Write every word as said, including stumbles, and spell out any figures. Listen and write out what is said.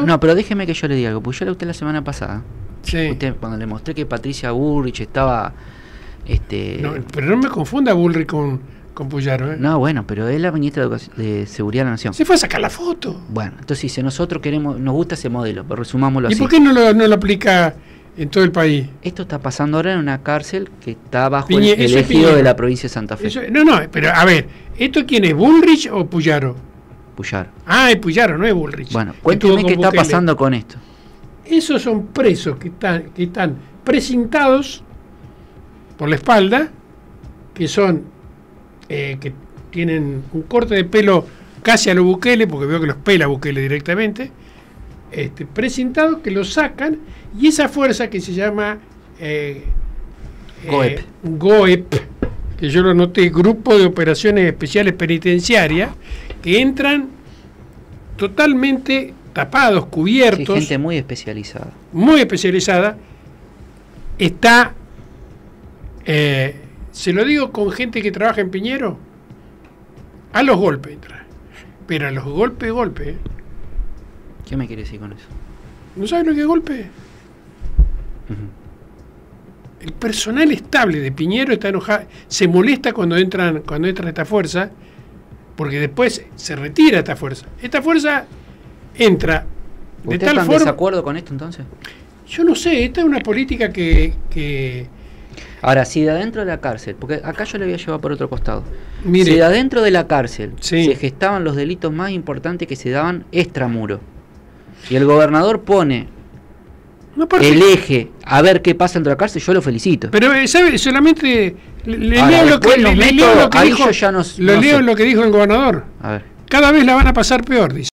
No, pero déjeme que yo le diga algo, porque yo le a usted la semana pasada. Sí. Usted, cuando le mostré que Patricia Bullrich estaba... este No, pero no me confunda Bullrich con, con Puyaro, ¿eh? No, bueno, pero es la ministra de, Educación, de Seguridad de la Nación. Se fue a sacar la foto. Bueno, entonces dice, nosotros queremos, nos gusta ese modelo, pero resumámoslo ¿Y así. por qué no lo, no lo aplica en todo el país? Esto está pasando ahora en una cárcel que está bajo Piñe, el eso es ejido Piñera. de la provincia de Santa Fe. Eso, no, no, pero a ver, ¿esto quién es? ¿Bullrich o Puyaro? Puyaro. Ah, es Puyaro, no es Bullrich. Bueno, Que cuénteme estuvo qué con está Bukele. pasando con esto. Esos son presos que están, que están precintados por la espalda, que son, eh, que tienen un corte de pelo casi a lo Bukele, porque veo que los pela Bukele directamente, este, precintados que los sacan, y esa fuerza que se llama eh, GOEP. eh, GOEP, que yo lo noté, Grupo de Operaciones Especiales Penitenciarias, que entran totalmente tapados, Sí, cubiertos, gente muy especializada. muy especializada, está, eh, se lo digo con gente que trabaja en Piñero, a los golpes entra, pero a los golpes, golpes, ¿eh? ¿Qué me quiere decir con eso? ¿No saben lo que es golpe? Ujú. El personal estable de Piñero está enojado, se molesta cuando entran, cuando entra esta fuerza, porque después se retira esta fuerza. Esta fuerza entra de ¿Usted tal está en forma. desacuerdo con esto entonces? Yo no sé, esta es una política que, que Ahora, si de adentro de la cárcel, porque acá yo le voy a llevar por otro costado, mire, si de adentro de la cárcel Sí. se gestaban los delitos más importantes que se daban extramuro, y el gobernador pone no, aparte- el eje a ver qué pasa dentro de la cárcel, yo lo felicito. pero eh, ¿sabe? Solamente le, le Ahora, leo lo que, después le- los le leo métodos, lo que ahí dijo, yo ya no- lo no leo sé. lo que dijo el gobernador. A ver. Cada vez la van a pasar peor, dice.